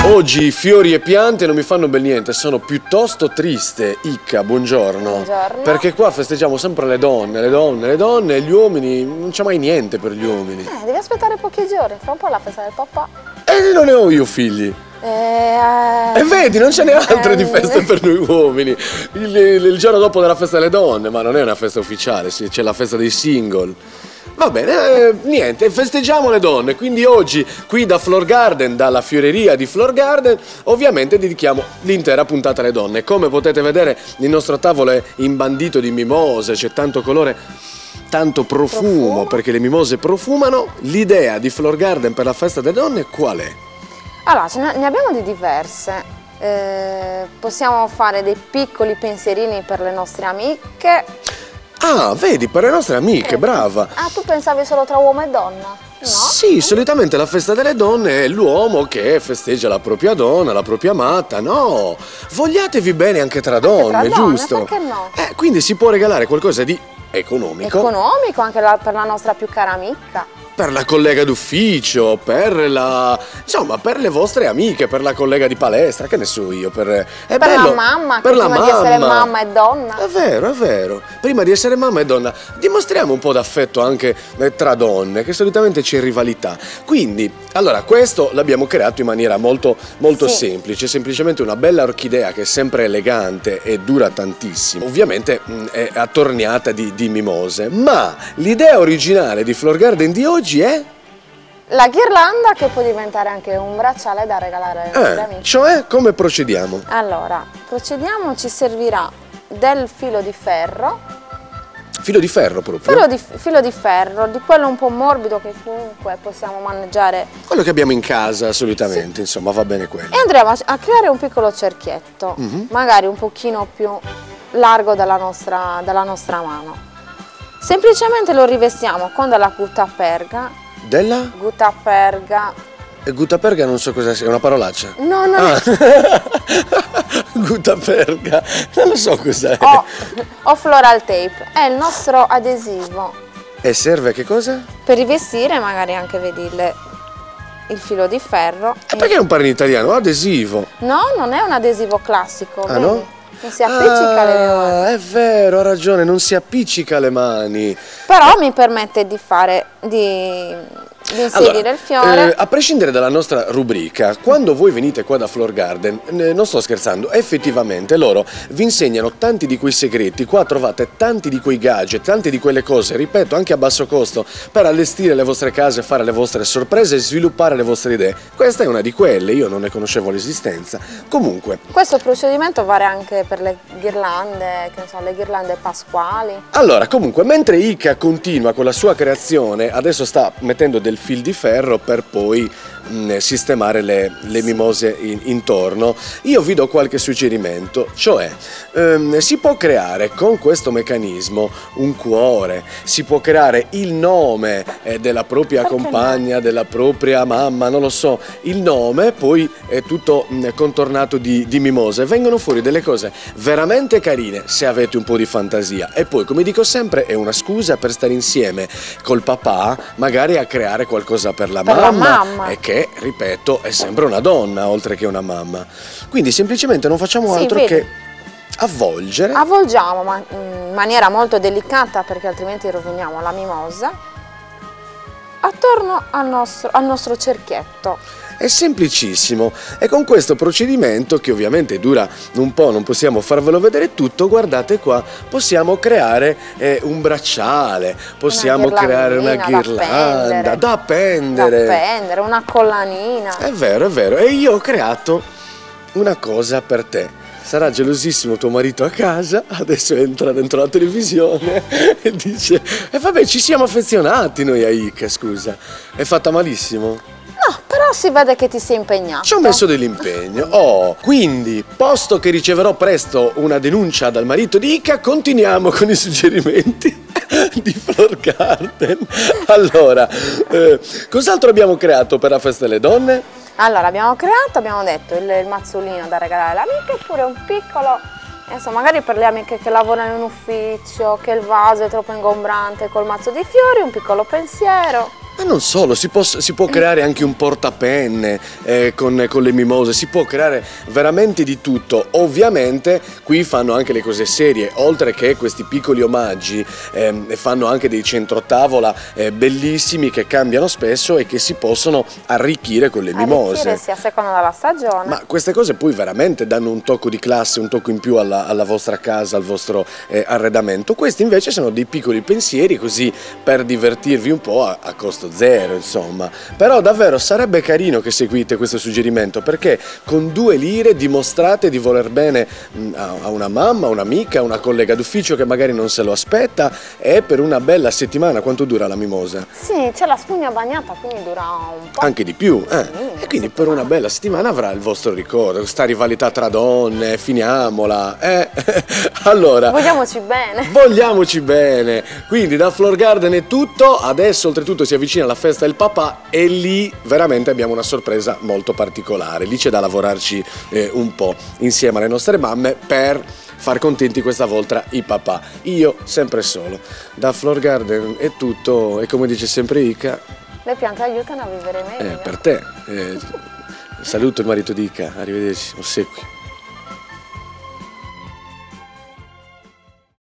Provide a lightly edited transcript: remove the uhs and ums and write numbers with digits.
Oggi fiori e piante non mi fanno bel niente, sono piuttosto triste. Icca, buongiorno. Buongiorno. Perché qua festeggiamo sempre le donne, e gli uomini, non c'è mai niente per gli uomini. Devi aspettare pochi giorni, fra un po' la festa del papà. E non ne ho io figli. E vedi, non ce n'è altre di feste per noi uomini. Il giorno dopo della festa delle donne, ma non è una festa ufficiale, sì, c'è la festa dei single. Va bene, niente, festeggiamo le donne, quindi oggi qui da Floor Garden, dalla fioreria di Floor Garden, ovviamente dedichiamo l'intera puntata alle donne. Come potete vedere il nostro tavolo è imbandito di mimose, c'è tanto colore, tanto profumo, perché le mimose profumano. L'idea di Floor Garden per la festa delle donne qual è? Allora, ne abbiamo di diverse. Possiamo fare dei piccoli pensierini per le nostre amiche. Ah, vedi, per le nostre amiche, brava. Ah, tu pensavi solo tra uomo e donna? No? Sì, solitamente la festa delle donne è l'uomo che festeggia la propria donna, la propria amata. No, vogliatevi bene anche tra donne, giusto? Perché no? Quindi si può regalare qualcosa di economico. Economico anche per la nostra più cara amica. Per la collega d'ufficio, per le vostre amiche, per la collega di palestra, che ne so io, per la mamma, per che prima di essere mamma e donna. È vero, è vero. Prima di essere mamma e donna, dimostriamo un po' d'affetto anche tra donne, che solitamente c'è rivalità. Quindi, allora, questo l'abbiamo creato in maniera molto semplice, semplicemente una bella orchidea che è sempre elegante e dura tantissimo. Ovviamente è attorniata di mimose, ma l'idea originale di Floor Garden di oggi è? La ghirlanda, che può diventare anche un bracciale da regalare ai nostri amici. Cioè, come procediamo? Allora, ci servirà del filo di ferro. Filo di ferro proprio? Filo di ferro, di quello un po' morbido che comunque possiamo maneggiare. Quello che abbiamo in casa solitamente, sì. Insomma, va bene quello. E andremo a creare un piccolo cerchietto, magari un pochino più largo della nostra mano. Semplicemente lo rivestiamo con della guttaperga. Della? Guttaperga. E guttaperga non so cosa sia, è una parolaccia? No. Guttaperga, non lo so cos'è. O floral tape, è il nostro adesivo. E serve a che cosa? Per rivestire magari anche, vedi, il filo di ferro. E perché non parli in italiano? Adesivo. No, non è un adesivo classico, ah, vedi? No? Non si appiccica alle mani. È vero, ha ragione, non si appiccica alle mani. Però mi permette di inserire il fiore. A prescindere dalla nostra rubrica, quando voi venite qua da Floor Garden, non sto scherzando, effettivamente loro vi insegnano tanti di quei segreti. Qua trovate tanti di quei gadget, tante di quelle cose, ripeto, anche a basso costo, per allestire le vostre case, fare le vostre sorprese e sviluppare le vostre idee. Questa è una di quelle, io non ne conoscevo l'esistenza. Comunque, questo procedimento vale anche per le ghirlande, che ne so, le ghirlande pasquali. Allora, comunque, mentre Ica continua con la sua creazione, adesso sta mettendo del fil di ferro per poi sistemare le mimose intorno. Io vi do qualche suggerimento, cioè si può creare con questo meccanismo un cuore, si può creare il nome della propria compagna, della propria mamma, non lo so, il nome, poi è tutto contornato di mimose. Vengono fuori delle cose veramente carine se avete un po' di fantasia. E poi, come dico sempre, è una scusa per stare insieme col papà, magari a creare qualcosa per la mamma. E che, ripeto, è sempre una donna oltre che una mamma. Quindi semplicemente non facciamo altro che avvolgere. Avvolgiamo, ma in maniera molto delicata, perché altrimenti roviniamo la mimosa, attorno al nostro cerchietto. È semplicissimo, e con questo procedimento, che ovviamente dura un po', non possiamo farvelo vedere tutto, guardate qua, possiamo creare un bracciale, possiamo creare una ghirlanda da appendere, una collanina. È vero, e io ho creato una cosa per te. Sarà gelosissimo tuo marito a casa, adesso entra dentro la televisione e dice: e vabbè, ci siamo affezionati noi a Ica, scusa, è fatta malissimo. No, però si vede che ti sei impegnato. Ci ho messo dell'impegno. Quindi, posto che riceverò presto una denuncia dal marito di Ica, continuiamo con i suggerimenti di Floor Garden. Allora, cos'altro abbiamo creato per la festa delle donne? Allora, abbiamo detto il mazzolino da regalare alle amiche, oppure un piccolo, insomma, magari per le amiche che lavorano in ufficio, che il vaso è troppo ingombrante col mazzo di fiori, un piccolo pensiero. Ma non solo, si può creare anche un portapenne con le mimose, si può creare veramente di tutto. Ovviamente qui fanno anche le cose serie, oltre che questi piccoli omaggi, fanno anche dei centrotavola bellissimi che cambiano spesso e che si possono arricchire con le mimose. Arricchire sì, a seconda della stagione. Ma queste cose poi veramente danno un tocco di classe, un tocco in più alla vostra casa, al vostro arredamento. Questi invece sono dei piccoli pensieri così per divertirvi un po' a costo zero, insomma. Però davvero sarebbe carino che seguite questo suggerimento, perché con 2 lire dimostrate di voler bene a una mamma, un'amica, una collega d'ufficio che magari non se lo aspetta, e per una bella settimana. Quanto dura la mimosa? Sì, c'è la spugna bagnata, quindi dura un po'. Anche di più, Sì, e quindi per una bella settimana avrà il vostro ricordo, sta rivalità tra donne, finiamola, Allora, vogliamoci bene, quindi da Floor Garden è tutto. Adesso oltretutto si avvicina la festa del papà e lì veramente abbiamo una sorpresa molto particolare, lì c'è da lavorarci un po' insieme alle nostre mamme per far contenti questa volta i papà. Io sempre solo. Da Floor Garden è tutto, e come dice sempre Ica, le piante aiutano a vivere meglio. Per te. Saluto il marito di Ica, arrivederci, ossequi.